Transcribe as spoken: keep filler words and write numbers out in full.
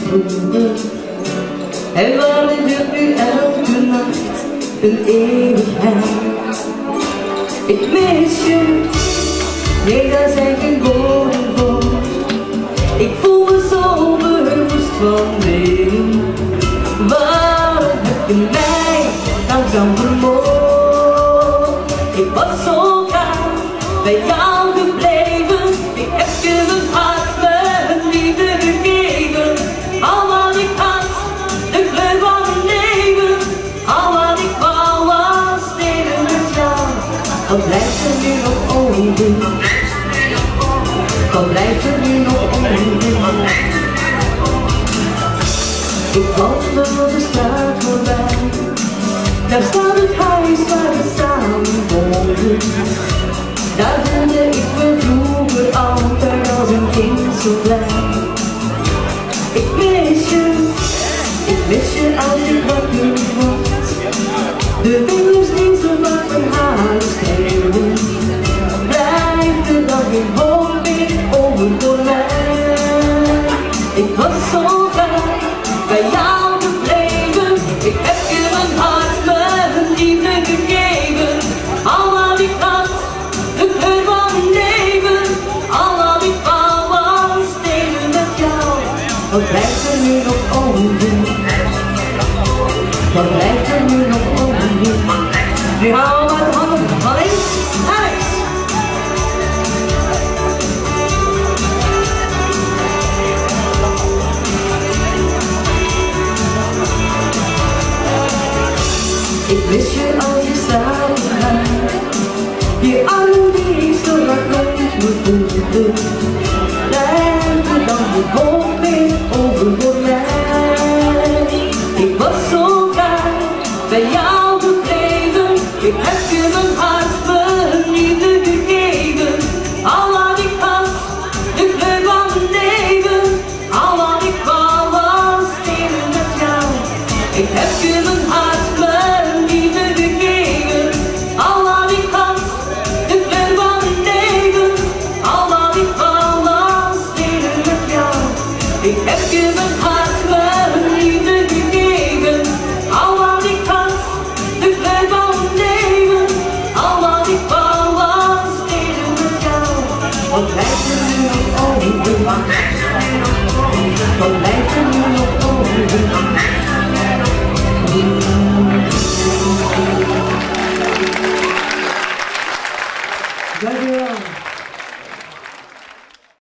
vroeger. En waar duurt nu elke nacht een eeuwigheid. Ik mis je, nee daar zijn geen woorden voor. Ik voel me zo bewust van dingen. Waarom heb je mij langzaam vermoord? Ik was zo graag bij jou gebleven. Ik heb je mijn hart, mijn liefde gegeven. Al wat ik had, de kleur van mijn leven. Al wat ik wou was delen met jou. Wat blijft er nu nog over? Wat blijft er nu nog over? Ik wandel de straat voorbij. Daar staat het huis waar we samen woonden. Daar voelde ik me vroeger altijd als een kind zo blij. Ik mis je, ik mis je als ik wakker word. De vingers die zo vaak mijn haren schreeuwen. Blijft er dan geen hoop meer over voor mij. Ik was zo graag bij jou gebleven. Ik heb je mijn hart, mijn liefde gegeven. Al wat ik had, de kleur van mijn leven. Al wat ik wou was delen met jou. Wat blijft er nu nog over? Wat blijft er nu nog over? Nu hou maar de handen van links naar rechts. Ik mis je als je samen gaat. Je arm die zo hard rond me voelde. Blijft er dan geen hoop meer over voor mij. Ik was zo graag bij jou gebleven. Ik heb je mijn hart, mijn liefde gegeven. Al wat ik had, de kleur van mijn leven. Al wat ik wou was delen met jou. Ik heb je mijn hart, mijn liefde gegeven. Al wat ik had, de kleur van mijn leven. Al wat ik wou was delen met jou. Ik heb je mijn hart, mijn liefde gegeven. Al wat ik had, de kleur van mijn leven. Al wat ik wou was delen met jou. Wat blijft er nu nog over?